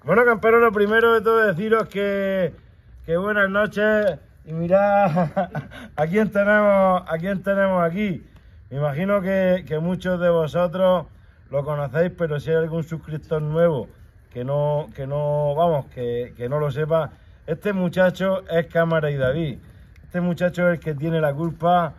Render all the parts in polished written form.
Bueno, camperos, lo primero de todo deciros que buenas noches y mirad a quién tenemos aquí. Me imagino que muchos de vosotros lo conocéis, pero si hay algún suscriptor nuevo que no lo sepa, este muchacho es Cámara y David. Este muchacho es el que tiene la culpa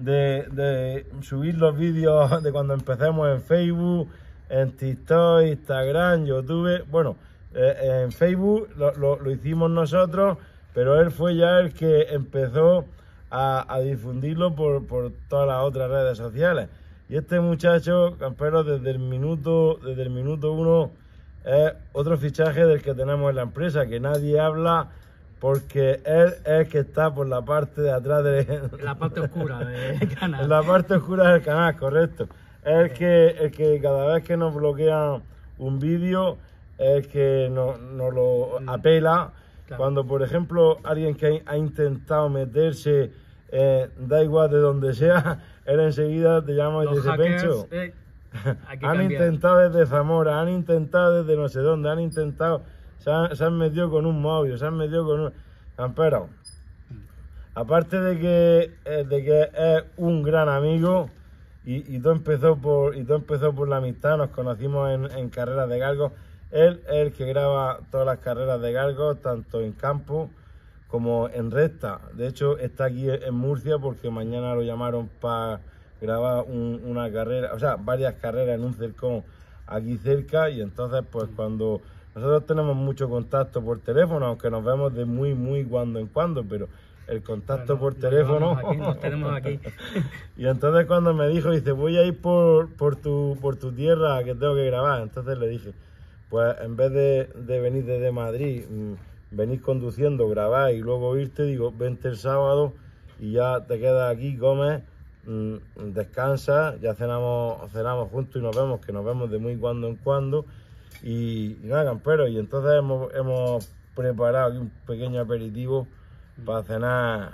de subir los vídeos de cuando empecemos en Facebook, en TikTok, Instagram, YouTube. Bueno, en Facebook lo hicimos nosotros, pero él fue ya el que empezó a difundirlo por todas las otras redes sociales. Y este muchacho, camperos, desde el minuto 1 es otro fichaje del que tenemos en la empresa, que nadie habla porque él es el que está por la parte de atrás la parte oscura del canal. En la parte oscura del canal, correcto. Es el que cada vez que nos bloquean un vídeo, es el que nos lo apela. Claro. Cuando, por ejemplo, alguien que ha intentado meterse, da igual de donde sea, él enseguida te llama y te dice: Pencho, han intentado desde Zamora, han intentado desde no sé dónde, han intentado, se han metido con un móvil, se han metido con un... Campero, aparte de que es un gran amigo, y todo empezó por la amistad, nos conocimos en carreras de galgos. Él es el que graba todas las carreras de galgos, tanto en campo como en recta. De hecho, está aquí en Murcia porque mañana lo llamaron para grabar una carrera, o sea, varias carreras en un cercón aquí cerca. Y entonces, pues cuando nosotros tenemos mucho contacto por teléfono, aunque nos vemos de muy cuando en cuando, pero el contacto por teléfono... Nos tenemos aquí. Y entonces cuando me dijo, dice: voy a ir por tu tierra, que tengo que grabar. Entonces le dije: pues en vez de venir desde Madrid, venir conduciendo, grabar y luego irte, digo, vente el sábado y ya te quedas aquí, comes, descansas, ya cenamos juntos y nos vemos de muy cuando en cuando. Y nada, camperos, y entonces hemos preparado aquí un pequeño aperitivo para cenar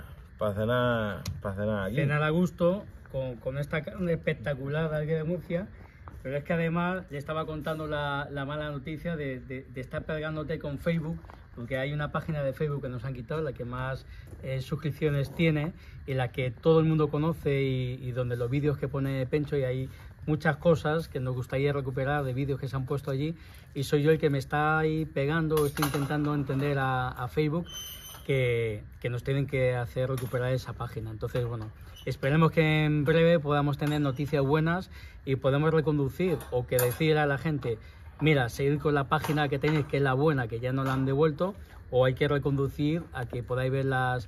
aquí. Cenar a gusto con esta carne espectacular de aquí de Murcia. Pero es que además le estaba contando la mala noticia de estar pegándote con Facebook, porque hay una página de Facebook que nos han quitado, la que más suscripciones tiene y la que todo el mundo conoce, y donde los vídeos que pone Pencho, y hay muchas cosas que nos gustaría recuperar de vídeos que se han puesto allí, y soy yo el que me está ahí pegando, estoy intentando entender a Facebook que nos tienen que hacer recuperar esa página. Entonces, bueno, esperemos que en breve podamos tener noticias buenas y podemos reconducir, o que decir a la gente: mira, seguir con la página que tenéis, que es la buena, que ya no la han devuelto, o hay que reconducir a que podáis ver las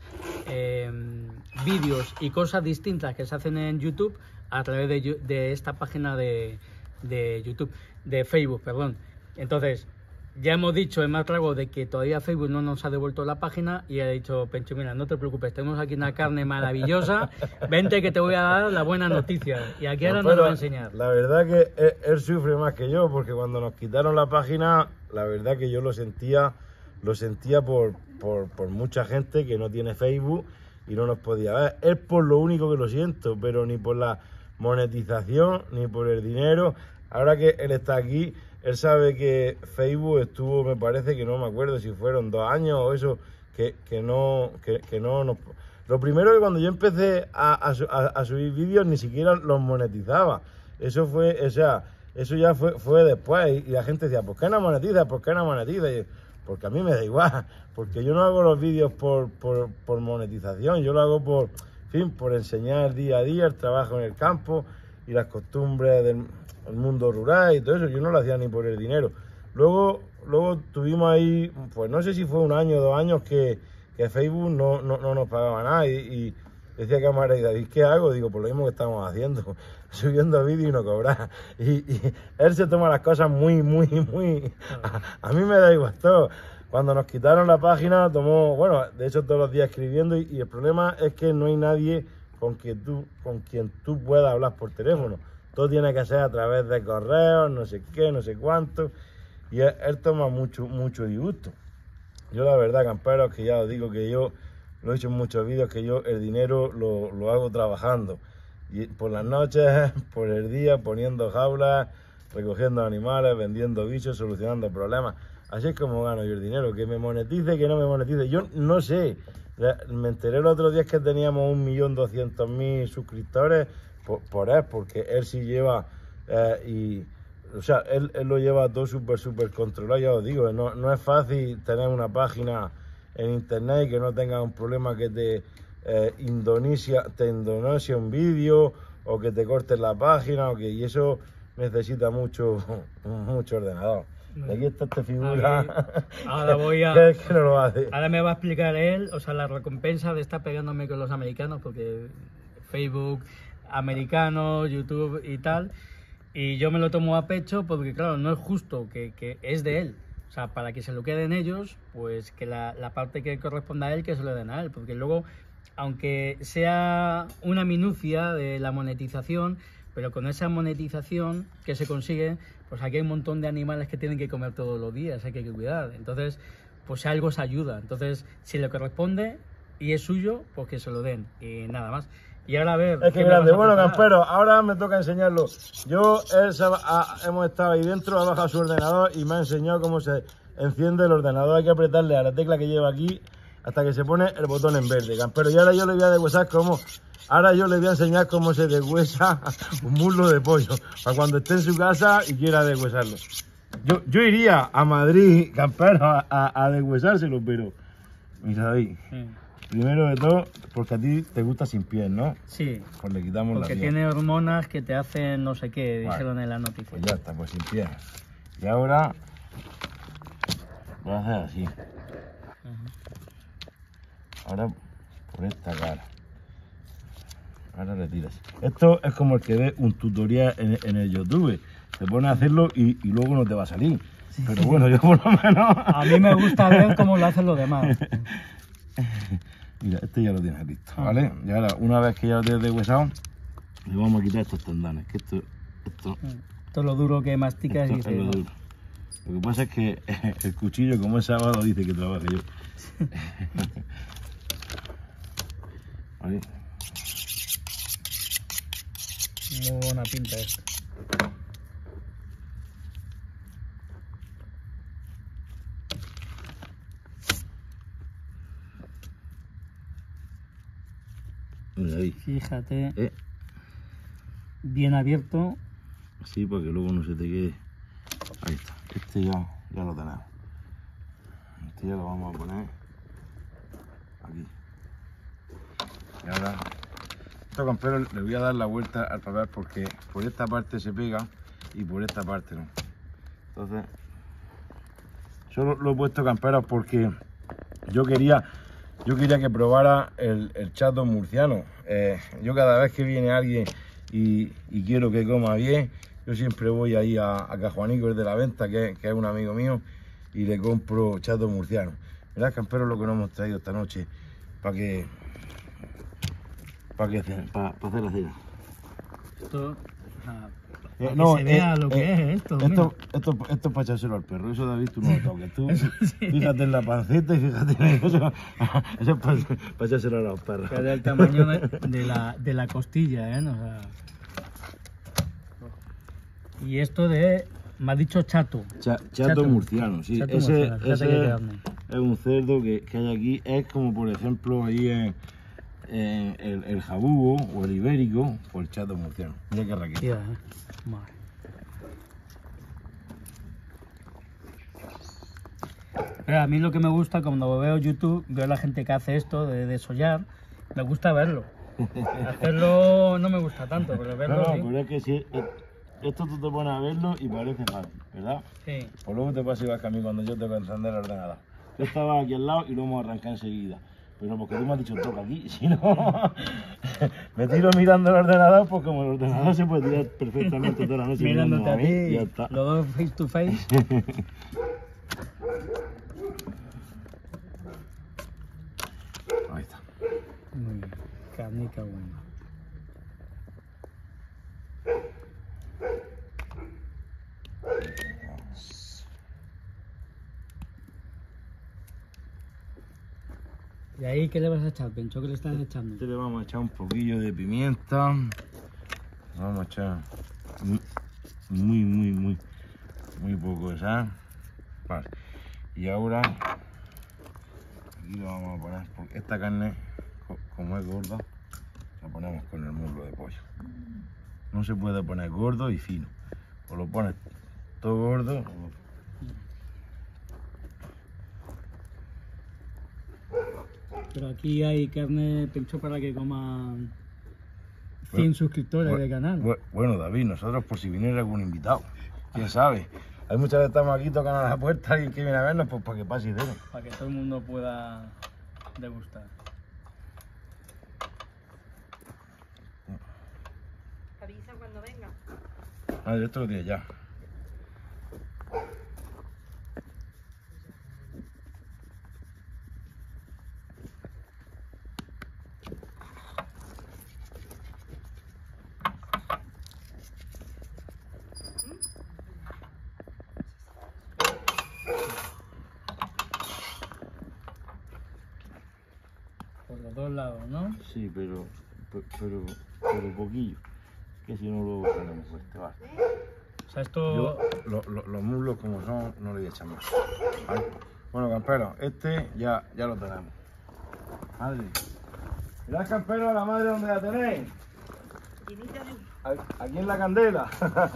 vídeos y cosas distintas que se hacen en YouTube a través de esta página de YouTube, de Facebook, perdón. Entonces, ya hemos dicho en más trago de que todavía Facebook no nos ha devuelto la página, y ha dicho Pencho: mira, no te preocupes, tenemos aquí una carne maravillosa, vente que te voy a dar la buena noticia. Y aquí ahora nos lo va a enseñar. La verdad que él sufre más que yo, porque cuando nos quitaron la página, la verdad que yo lo sentía por mucha gente que no tiene Facebook y no nos podía ver. Es por lo único que lo siento, pero ni por la monetización ni por el dinero. Ahora que él está aquí, él sabe que Facebook estuvo, me parece, que no me acuerdo si fueron 2 años o eso, que no nos... Lo primero, que cuando yo empecé a subir vídeos ni siquiera los monetizaba. Eso fue, o sea, eso ya fue después, y la gente decía: ¿por qué no monetiza? ¿Por qué no monetiza? Y yo: porque a mí me da igual, porque yo no hago los vídeos por monetización, yo lo hago por enseñar día a día el trabajo en el campo y las costumbres del mundo rural y todo eso. Yo no lo hacía ni por el dinero. Luego tuvimos ahí, pues no sé si fue 1 año o 2 años que Facebook no nos pagaba nada, y decía Cámara y David: ¿qué hago? Digo: por lo mismo que estamos haciendo, subiendo vídeos y no cobrar. Y él se toma las cosas muy... A mí me da igual todo. Cuando nos quitaron la página, bueno, de hecho todos los días escribiendo, y el problema es que no hay nadie con quien tú puedas hablar por teléfono. Todo tiene que ser a través de correos, no sé qué, no sé cuánto, y él toma mucho disgusto. Yo la verdad, camperos, que ya os digo que yo lo he hecho en muchos vídeos, que yo el dinero lo hago trabajando, y por las noches, por el día, poniendo jaulas, recogiendo animales, vendiendo bichos, solucionando problemas. Así es como gano yo el dinero, que me monetice, que no me monetice. Yo no sé, me enteré el otro día que teníamos 1.200.000 suscriptores por él, porque él sí lleva, o sea, él lo lleva todo súper controlado, ya os digo, no es fácil tener una página en internet y que no tenga un problema que te indonesia un vídeo o que te cortes la página, y eso necesita mucho ordenador. Y aquí está esta figura. Ahora voy a. que no lo hace. Ahora me va a explicar él, o sea, la recompensa de estar pegándome con los americanos, porque Facebook, americanos, YouTube y tal. Y yo me lo tomo a pecho porque, claro, no es justo que es de él. O sea, para que se lo queden ellos, pues que la parte que corresponda a él, que se lo den a él. Porque luego, aunque sea una minucia de la monetización, pero con esa monetización que se consigue, pues aquí hay un montón de animales que tienen que comer todos los días, hay que cuidar. Entonces, pues algo se ayuda. Entonces, si le corresponde y es suyo, pues que se lo den. Y nada más. Y ahora a ver... Es que grande. Bueno, campero, ahora me toca enseñarlo. Hemos estado ahí dentro, ha bajado su ordenador y me ha enseñado cómo se enciende el ordenador. Hay que apretarle a la tecla que lleva aquí hasta que se pone el botón en verde, campero. Y ahora yo le voy a deshuesar Ahora yo le voy a enseñar cómo se deshuesa un muslo de pollo, para cuando esté en su casa y quiera deshuesarlo. Yo iría a Madrid, campero, a deshuesárselo, pero... Mira, David, primero de todo, porque a ti te gusta sin piel, ¿no? Sí. Pues le quitamos la piel. Porque tiene hormonas que te hacen no sé qué, dijeron en la noticia. Pues ya está, pues sin piel. Y ahora... voy a hacer así. Ahora por esta cara. Ahora retiras. Esto es como el que ve un tutorial en el YouTube. Te pones a hacerlo y luego no te va a salir. Sí. Pero bueno, yo por lo menos... A mí me gusta ver cómo lo hacen los demás. Mira, este ya lo tienes listo, ¿vale? Y ahora, una vez que ya lo tienes deshuesado, le vamos a quitar estos tendones. Que esto es lo duro que masticas y se... Lo duro. Lo que pasa es que el cuchillo, como es sábado, dice que trabaje yo. ¿Vale? Muy buena pinta esto. Fíjate. Bien abierto. Sí, para que luego no se te quede. Ahí está. Este ya lo tenemos. Este ya lo vamos a poner aquí. Y ahora... Esto, campero, le voy a dar la vuelta al papel porque por esta parte se pega y por esta parte no. Entonces, solo lo he puesto, campero, porque yo quería que probara el chato murciano. Yo cada vez que viene alguien y quiero que coma bien, yo siempre voy ahí a Cajuanico, el de la venta, que es un amigo mío, y le compro chato murciano. Mirad, campero, lo que nos hemos traído esta noche para hacer la cena. Esto, no, se vea lo que es esto. Esto es para echárselo al perro. Eso, David, tú no lo toques. Tú fíjate en la panceta y fíjate en eso. Eso es para echárselo a los perros. Que es del tamaño de la costilla, ¿eh? O sea... Y esto me ha dicho chato. Chato murciano, sí. Chato ese murciano. Es un cerdo que hay aquí. Es como, por ejemplo, ahí en el jabugo o el ibérico o el chato murciano. Mira qué raqueta. A mí lo que me gusta, cuando veo YouTube, veo a la gente que hace esto de desollar, me gusta verlo. Hacerlo no me gusta tanto, pero verlo no, sí. Pero es que si esto tú te pones a verlo y parece fácil, ¿verdad? Sí. Pues luego te pasa igual que a mí cuando yo tengo que encender el ordenador. Yo estaba aquí al lado y lo hemos arrancado enseguida. Pero porque tú me has dicho toca aquí, si no me tiro mirando el ordenador, pues como el ordenador se puede tirar perfectamente toda la noche mirándote a ti, ya está. Los dos face to face. Ahí está. Muy bien, carnica buena. ¿Y ahí qué le vas a echar, Pencho? ¿Qué le estás echando? Este le vamos a echar un poquillo de pimienta. Vamos a echar muy poco de sal. Vale. Y ahora aquí lo vamos a poner, porque esta carne, como es gorda, la ponemos con el muslo de pollo. No se puede poner gordo y fino. O lo pones todo gordo. Pero aquí hay carne pecho para que coman 100 suscriptores del canal. Bueno, David, nosotros por si viniera algún invitado, quién sabe. Hay muchas veces estamos aquí tocando a la puerta y que viene a vernos, pues para que pase y cene. Para que todo el mundo pueda degustar. Avisa cuando venga. Ah, esto lo tienes ya. Por los dos lados, ¿no? Sí, pero poquillo. Que si no luego ponemos fuerte, vale. O sea, esto... Los muslos como son, no le voy a echar más. ¿Vale? Bueno, camperos, este ya lo tenemos. Madre. Mirad, camperos, la madre donde la tenéis. Aquí en la candela.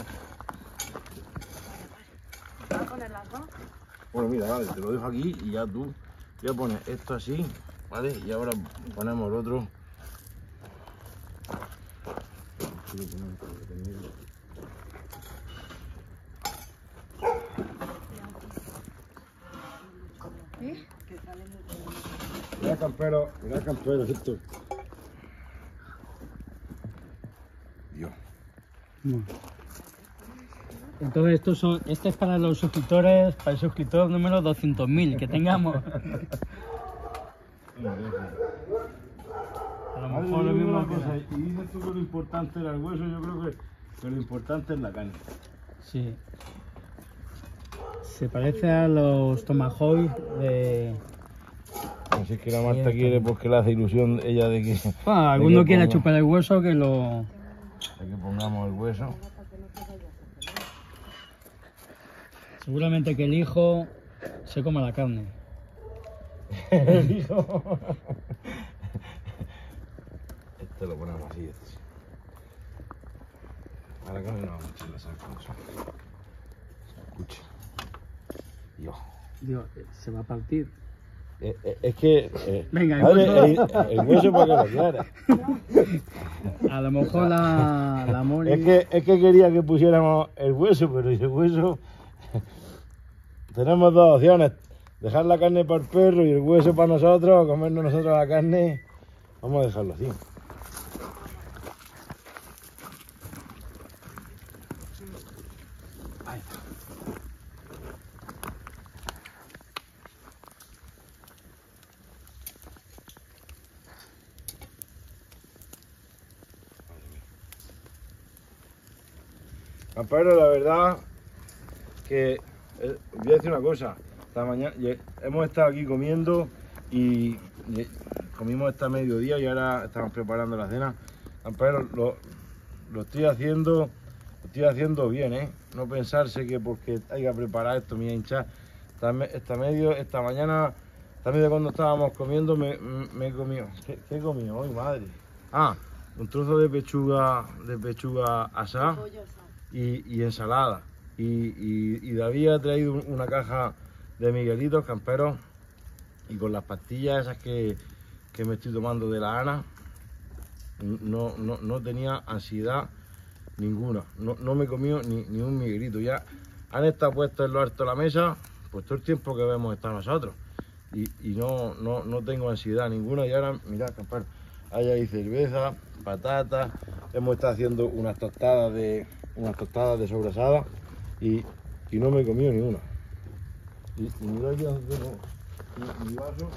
¿Vas a poner las dos? Bueno, mira, vale, te lo dejo aquí y ya tú ya pones esto así, ¿vale? Y ahora ponemos el otro. Mirad, campero, esto. Dios. Entonces este es para los suscriptores, para el suscriptor número 200.000 que tengamos. A lo mejor lo mismo cosa. Y dices tú que lo importante era el hueso, yo creo que lo importante es la carne. Sí. Se parece a los tomahawk de... Así es que la Marta quiere porque le hace ilusión ella de que... Bueno, alguno quiere chupar el hueso que lo... De que pongamos el hueso. Seguramente que el hijo se coma la carne. El hijo... Este lo ponemos así, este sí. Ahora que no vamos a echar la sal con eso. Escucha. Dios, se va a partir. Es que... Venga, el hueso para que lo quieras. A lo mejor la Mori... Es que quería que pusiéramos el hueso, pero el hueso... Tenemos dos opciones. Dejar la carne para el perro y el hueso para nosotros, comernos nosotros la carne. Vamos a dejarlo así. Ahí está. Pero la verdad que voy a decir una cosa. Esta mañana hemos estado aquí comiendo y comimos hasta mediodía y ahora estamos preparando la cena. Pero lo estoy haciendo bien, ¿eh? No pensarse que porque haya preparado esto me voy a hinchar. Esta mañana, cuando estábamos comiendo, me he comido. ¿Qué he comido hoy, madre? Ah, un trozo de pechuga asada y ensalada. Y David ha traído una caja de Miguelitos camperos y con las pastillas esas que me estoy tomando de la Ana no tenía ansiedad ninguna, no me comió ni un Miguelito. Ya han estado puestos en lo alto de la mesa pues todo el tiempo que hemos estado nosotros y no tengo ansiedad ninguna. Y ahora mirad, camperos, ahí hay cerveza, patatas, hemos estado haciendo unas tostadas de sobrasada y no me he comido ni una. Y mirad ya donde tengo mi vaso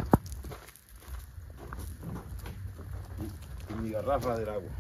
y mi garrafa del agua.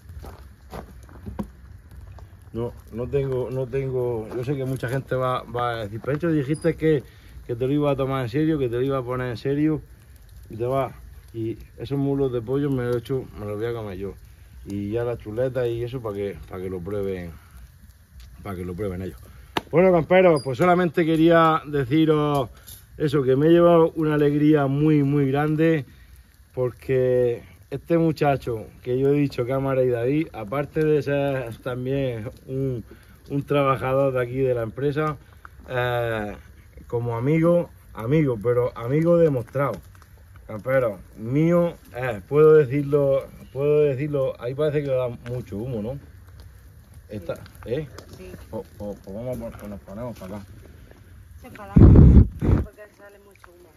No tengo, yo sé que mucha gente va a decir, Pencho, dijiste que te lo iba a tomar en serio, que te lo iba a poner en serio y te va. Y esos muslos de pollo me los voy a comer yo. Y ya las chuletas y eso para que lo prueben ellos. Bueno, camperos, pues solamente quería deciros eso, que me he llevado una alegría muy, muy grande, porque este muchacho que yo he dicho, Cámara y David, aparte de ser también un trabajador de aquí de la empresa, como amigo, pero amigo demostrado. Pero mío, puedo decirlo, ahí parece que da mucho humo, ¿no? Sí. Sí. Pues nos ponemos para acá. Se enfadamos porque sale mucho humo.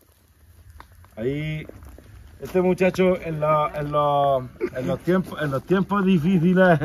Ahí, este muchacho en los tiempos difíciles,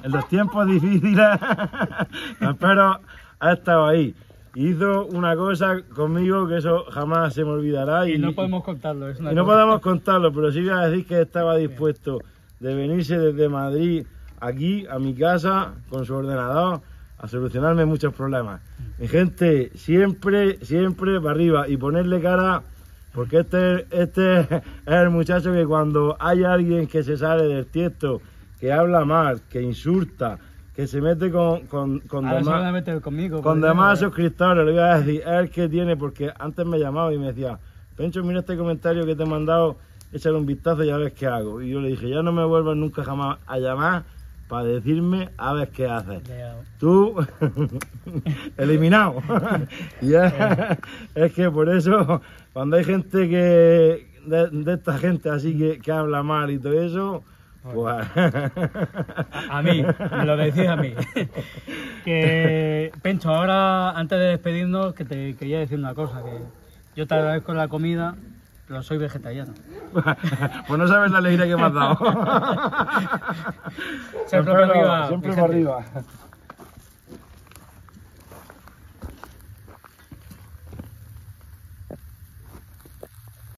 pero ha estado ahí. Hizo una cosa conmigo que eso jamás se me olvidará. Y no podemos contarlo. No podemos contarlo, pero sí voy a decir que estaba dispuesto de venirse desde Madrid aquí a mi casa con su ordenador a solucionarme muchos problemas. Mi gente, siempre para arriba y ponerle cara, porque este es el muchacho que cuando hay alguien que se sale del tiesto, que habla mal, que insulta, que se mete con demás suscriptores, le voy a decir, es el que tiene, porque antes me llamaba y me decía, Pencho, mira este comentario que te he mandado, échale un vistazo y a ver qué hago. Y yo le dije, ya no me vuelvas nunca jamás a llamar para decirme a ver qué haces. Tú, eliminado. Y es que por eso, cuando hay gente de esta gente así que habla mal y todo eso, pues... A mí, me lo decís a mí. Que, Pencho, ahora, antes de despedirnos, que te quería decir una cosa, que yo te agradezco la comida, pero soy vegetariano. Pues no sabes la alegría que me has dado. Siempre para arriba. Siempre para arriba.